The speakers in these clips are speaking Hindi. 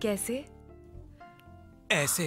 कैसे? ऐसे।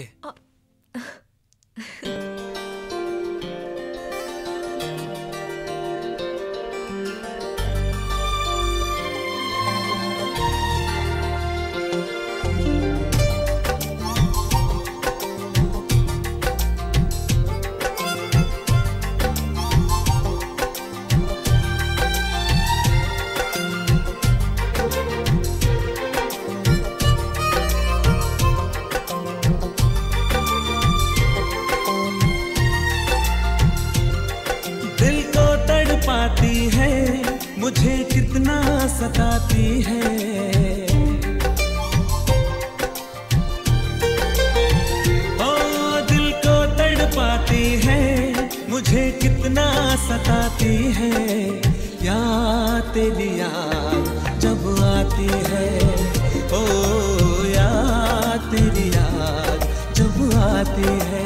पाती है मुझे कितना सताती है, ओ दिल को तड़पाती है मुझे कितना सताती है। याद तेरी याद जब आती है, ओ याद तेरी याद जब आती है।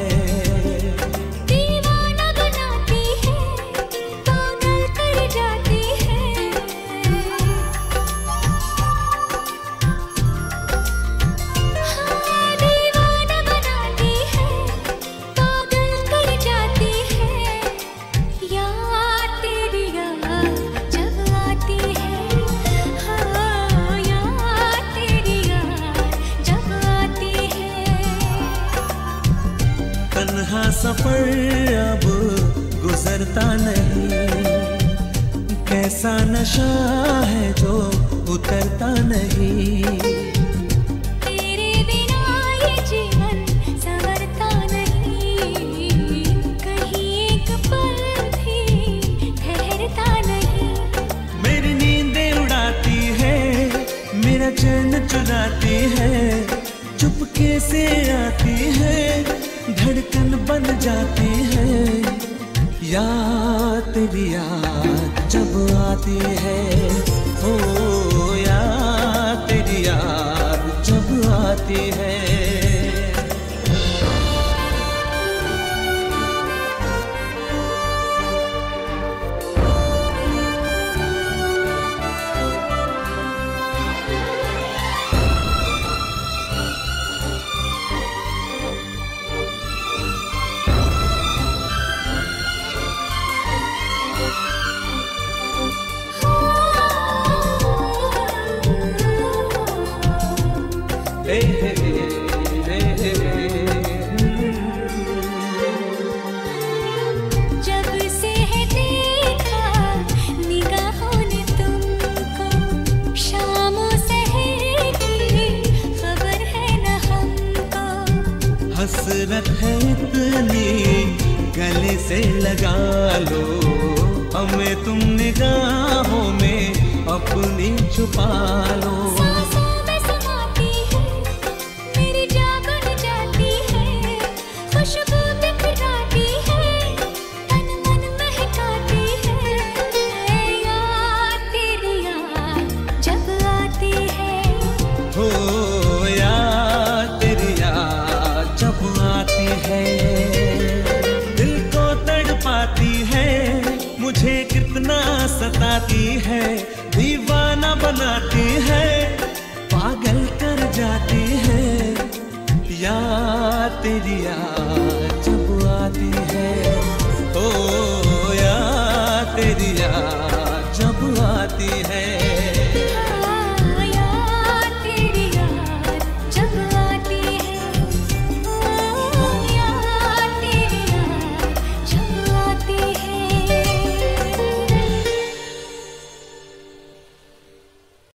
तन्हा सफर अब गुजरता नहीं, कैसा नशा है जो उतरता नहीं। तेरे बिना ये जीवन संवरता नहीं, कहीं एक पल भी ठहरता नहीं। मेरी नींदें उड़ाती है, मेरा चैन चुराती है, चुपके से आती है, धड़कन बन जाती है। याद तेरी याद जब आती है, ओ याद तेरी याद जब आती है। जब से है देखा निगाहों ने तुमको, शामों सहर की खबर है न हमको। हसरत है इतनी गले से लगा लो, हमें तुम निगाहों में अपनी छुपा लो। हो याद तेरी याद जब आती है, दिल को तड़पाती है मुझे कितना सताती है। दीवाना बनाती है, पागल कर जाती है। याद तेरी याद